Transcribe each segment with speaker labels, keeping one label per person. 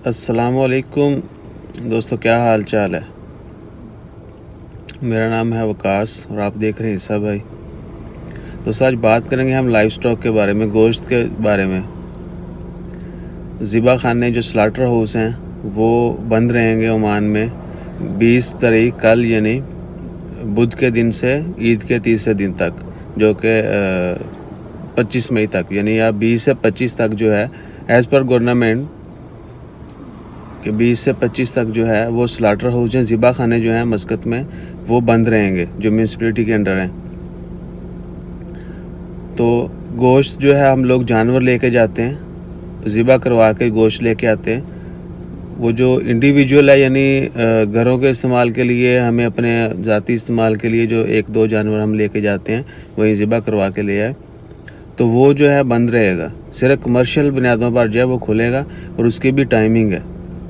Speaker 1: अस्सलामुअलैकुम दोस्तों, क्या हाल चाल है। मेरा नाम है वकास और आप देख रहे हैं ईसा भाई। दोस्तों, आज बात करेंगे हम लाइव स्टॉक के बारे में, गोश्त के बारे में। ज़िबा खाने जो स्लाटर हाउस हैं वो बंद रहेंगे ओमान में 20 तारीख कल यानी बुध के दिन से ईद के तीसरे दिन तक, जो कि 25 मई तक, यानी या 20 से 25 तक जो है एज़ पर गवर्नमेंट कि 20 से 25 तक जो है वो स्लाटर हाउस हैं, ज़िबा खाने जो हैं मस्कत में वो बंद रहेंगे जो म्यूनसिपलिटी के अंडर हैं। तो गोश्त जो है हम लोग जानवर लेके जाते हैं, ज़िबा करवा के गोश्त लेके आते हैं। वो जो इंडिविजुअल है यानी घरों के इस्तेमाल के लिए, हमें अपने ज़ाती इस्तेमाल के लिए जो 1-2 जानवर हम लेके जाते हैं वही ज़िबा करवा के ले आए, तो वो जो है बंद रहेगा। सिर्फ कमर्शियल बुनियादों पर जो है वो खुलेगा और उसकी भी टाइमिंग है।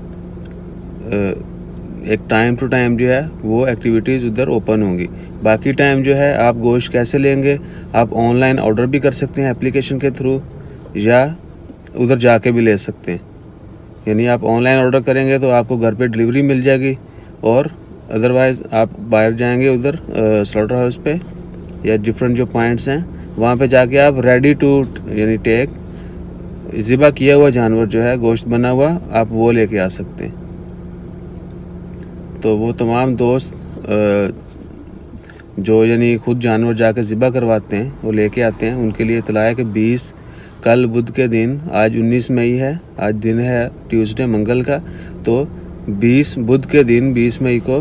Speaker 1: एक टाइम टू टाइम जो है वो एक्टिविटीज़ उधर ओपन होंगी। बाकी टाइम जो है आप गोश्त कैसे लेंगे, आप ऑनलाइन ऑर्डर भी कर सकते हैं एप्लीकेशन के थ्रू, या उधर जाके भी ले सकते हैं। यानी आप ऑनलाइन ऑर्डर करेंगे तो आपको घर पे डिलीवरी मिल जाएगी, और अदरवाइज़ आप बाहर जाएंगे उधर स्लॉटर हाउस पे या डिफरेंट जो पॉइंट्स हैं वहाँ पे जाके आप रेडी टू यानी टेक ज़िबा किया हुआ जानवर जो है गोश्त बना हुआ आप वो लेके आ सकते हैं। तो वो तमाम दोस्त जो यानी खुद जानवर जाकर ज़िबा करवाते हैं वो लेके आते हैं, उनके लिए इतला है कि 20 कल बुध के दिन, आज 19 मई है, आज दिन है ट्यूसडे मंगल का, तो 20 बुध के दिन 20 मई को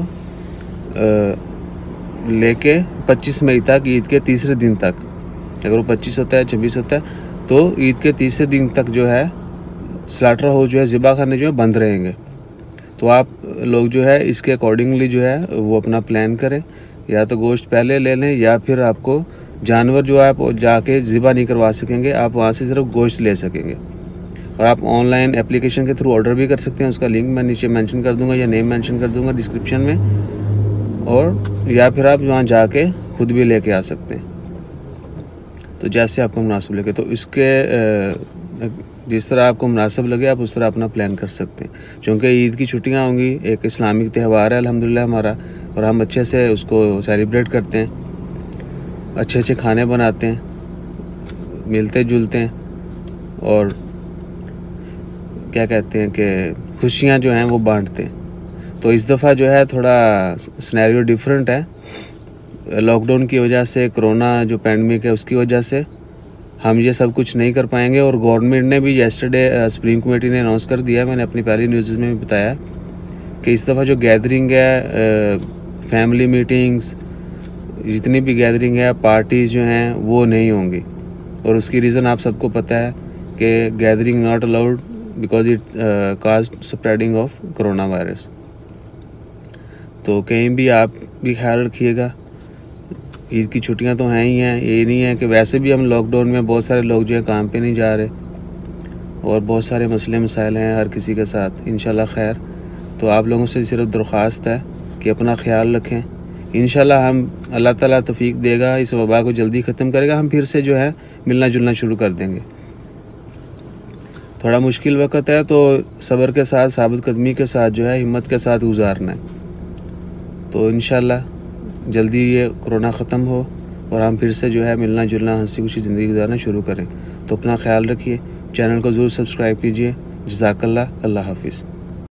Speaker 1: लेके 25 मई तक, ईद के तीसरे दिन तक, अगर वो 25 होता है 26 होता है तो ईद के तीसरे दिन तक जो है स्लाटर हाउस जो है ज़िबा खाने जो है बंद रहेंगे। तो आप लोग जो है इसके अकॉर्डिंगली जो है वो अपना प्लान करें, या तो गोश्त पहले ले लें या फिर आपको जानवर जो है आप जाके ज़िबा नहीं करवा सकेंगे, आप वहाँ से सिर्फ गोश्त ले सकेंगे। और आप ऑनलाइन एप्लीकेशन के थ्रू ऑर्डर भी कर सकते हैं, उसका लिंक मैं नीचे मेंशन कर दूंगा या नेम मेंशन कर दूंगा डिस्क्रिप्शन में, और या फिर आप वहाँ जाके खुद भी लेके आ सकते हैं। तो जैसे आपको मुनासिब लगे, तो इसके जिस तरह आपको मुनासिब लगे आप उस तरह अपना प्लान कर सकते हैं। क्योंकि ईद की छुट्टियां होंगी, एक इस्लामिक त्यौहार है अल्हम्दुलिल्लाह हमारा, और हम अच्छे से उसको सेलिब्रेट करते हैं, अच्छे अच्छे खाने बनाते हैं, मिलते जुलते हैं, और क्या कहते हैं कि खुशियां जो हैं वो बांटते हैं। तो इस दफ़ा जो है थोड़ा सिनेरियो डिफरेंट है, लॉकडाउन की वजह से, कोरोना जो पैंडमिक है उसकी वजह से हम ये सब कुछ नहीं कर पाएंगे। और गवर्नमेंट ने भी येस्टरडे सुप्रीम कमेटी ने अनाउंस कर दिया, मैंने अपनी पहली न्यूज़ में भी बताया कि इस दफ़ा जो गैदरिंग है, फैमिली मीटिंग्स, जितनी भी गैदरिंग है, पार्टीज़ जो हैं वो नहीं होंगी। और उसकी रीज़न आप सबको पता है कि gathering not allowed because it cause spreading of corona virus. तो कहीं भी आप भी ख्याल रखिएगा। ईद की छुट्टियां तो हैं ही हैं, ये नहीं है कि वैसे भी हम लॉकडाउन में बहुत सारे लोग जो है काम पे नहीं जा रहे, और बहुत सारे मसले मसाइल हैं हर किसी के साथ, इंशाल्लाह खैर। तो आप लोगों से सिर्फ दरख्वास्त है कि अपना ख्याल रखें। इंशाल्लाह हम अल्लाह ताला तौफीक देगा, इस वबा को जल्दी ख़त्म करेगा, हम फिर से जो है मिलना जुलना शुरू कर देंगे। थोड़ा मुश्किल वक्त है तो सब्र के साथ, साबित कदमी के साथ जो है हिम्मत के साथ गुजारना है। तो इंशाल्लाह जल्दी ये कोरोना ख़त्म हो और हम फिर से जो है मिलना जुलना, हंसी खुशी ज़िंदगी गुजारना शुरू करें। तो अपना ख्याल रखिए, चैनल को ज़रूर सब्सक्राइब कीजिए। जज़ाकल्लाह, अल्लाह हाफिज़।